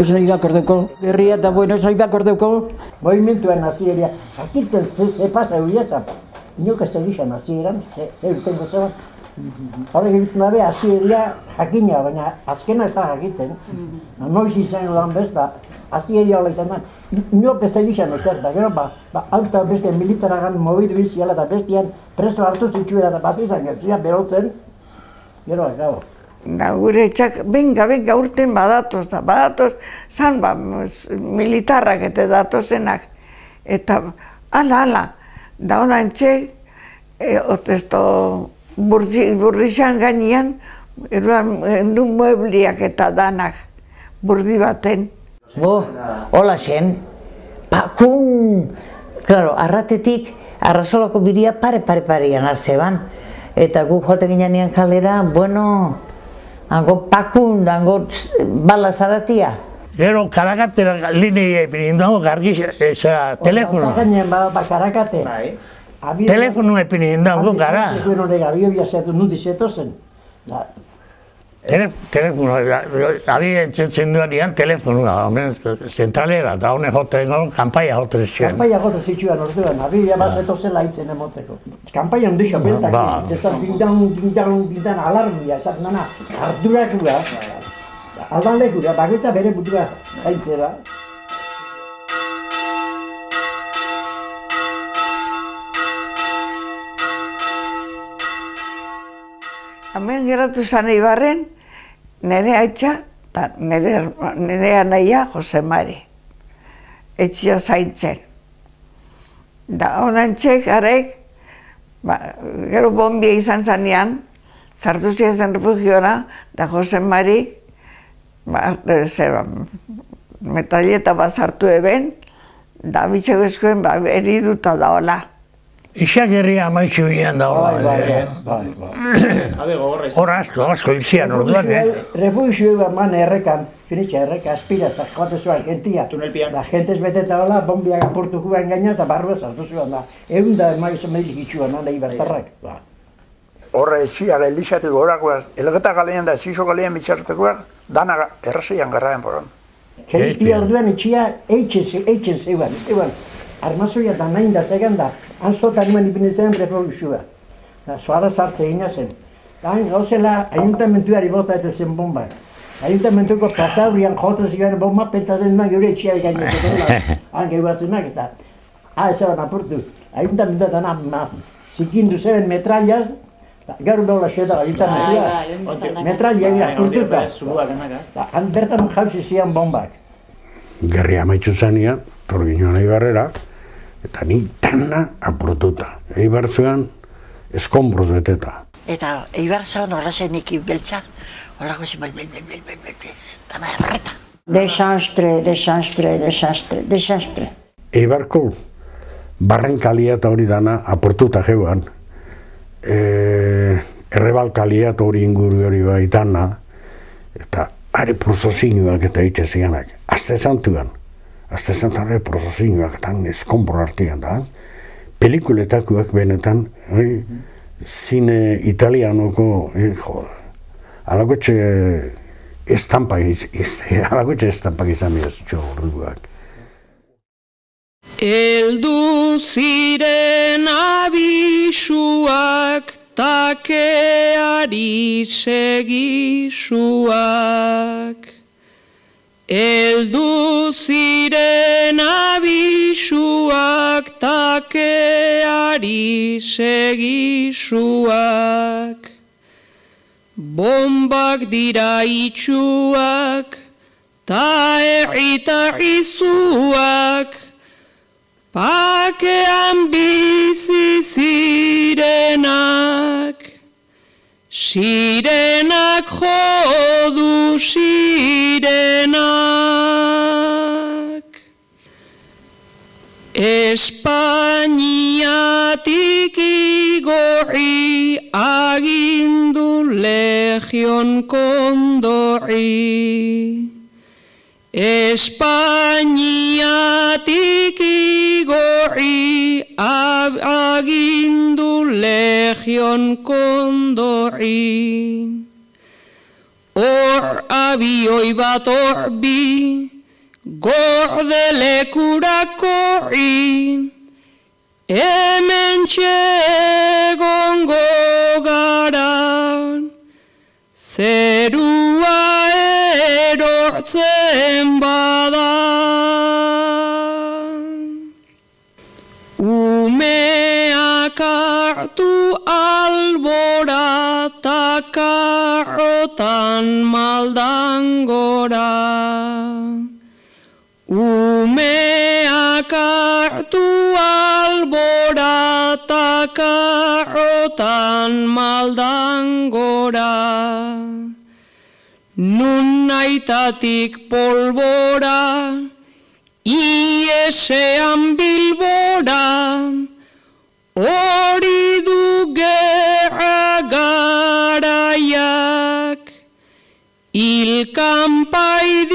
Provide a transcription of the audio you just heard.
pues nahi bakordeko. Herria eta buenos nahi bakordeko. Movimentuan hasieria, jakitzen ze pasa euriazan. Inok ez egizan hasieran, ze urtengo zeban. Horrek egitzen dabe, hasieria jakina, baina azkena ez da jakitzen. Noiz izan lan bez, hasieria hola izan da. Inok ez egizan ezer, da gero, alta beste militaragan mobidu biziala eta bestian preso hartu zitsuera eta basi izan gertzia berotzen. Gero, gau. Gure etxak, benga urten badatoz, zan militarrak eta datozenak. Eta, ala, da hona entxe, burdixan gainean, du muebliak eta danak, burdi baten. Hola zen, pakun, klaro, arratetik, arrasolako biria pare-parean hartzeban. Eta guk jote ginean kalera, bueno, hango pakun, hango bala zaratia. Gero Karakatera linea epinin dago gargiz, telefono. Zagainen Karakate. Telefono epinin dago gara. Abio biazeatu nundi zetozen. Telefono, abio entzentzen duan telefonoa, zentralera, da hone jote, kanpaia jote zituen. Kanpaia jote zituen orduan, abio bazetozen laitzen emoteko. Kanpaia ondixo, beltak, dindan alarmia, esak nana, ardurakura, aldan lekura, bakoitza bere butua zaintzera. Hemen geratu zan Eibarren, nire aitza eta nire anaia Jose Mari. Etxia zaintzen. Da honantxe garek, gero bombia izan zanean, sartu ziren refugiora, da Jose Mari, metralleta bat sartu eben, da bitxego eskuen eriduta da hola. Isak herria amaitxu ginen da hola. Hor asko ilzian orduan, Refugio eman errekan, finitxa erreka, aspirazak, joate zuen gentia. Tunelpian. Da gentes beteta hola, bombiak apurtu juan gaina eta barroa sartu zuen da. Egun da emaizu medizik itxuan, nahi bertarrak. Horre etxiak elizatu gorakoaz, elgeta galean da zizo galean bitzartekoak, dana errazian garraen poron. Keriztia orduan etxia eitzen zeuan. Armazoia da nahin da zegan da, anzotan nuen ipine zen refugioa. Zoara sartze gina zen. Hain gauzela, ayuntamentuari bota eta zen bombak. Ayuntamentuko plazaurian jota ziren bomba pentsatzen duen geure etxia gainetik. Han gehuazenak eta, ez zeban apurtu. Ayuntamentua eta zikindu zeben metrallaz, gaur behola xeta ayuntamentua. Metralla apurtuta. Han bertan jauzi ziren bombak. Gerria amaitzu zanean, torginoan Eibarrera, eta ni dana apurtuta. Eibar zuen eskombroz beteta. Eta Eibar zaun horrazenik beltza, horako zi dana erreta. Desastre. Eibarko barrenkalia eta hori dana apurtuta jeuan. Errebalkalia eta hori inguru hori baitana, eta are prozozinuak eta hitze zianak. Azte zantuan are prozozinuak eta eskombro artean da. Pelikuletakoak benetan, zine italianoko, alakotxe estampak izan behaz orduak. Eldu ziren abisuak, takeari segisuak. Eldu ziren abisuak, takeari segisuak. Bombak dira itxuak, ta izuak, pakean bizi zirenak, sirenak jodu sirenak. Espainiatik igorri agindu legion kondorri. Espainiatik igorri agindu legion kondorri. Hor abioi bat hor bi, Gordelekurako hemen txegongo gara, zerua erortzen bada. Umeak hartu albora ta karrotan maldan gora. Umeak hartu albora ta karrotan maldan gora. Nun naitatik polbora, iesean bilbora, hori du gerra garaiak, ilkanpai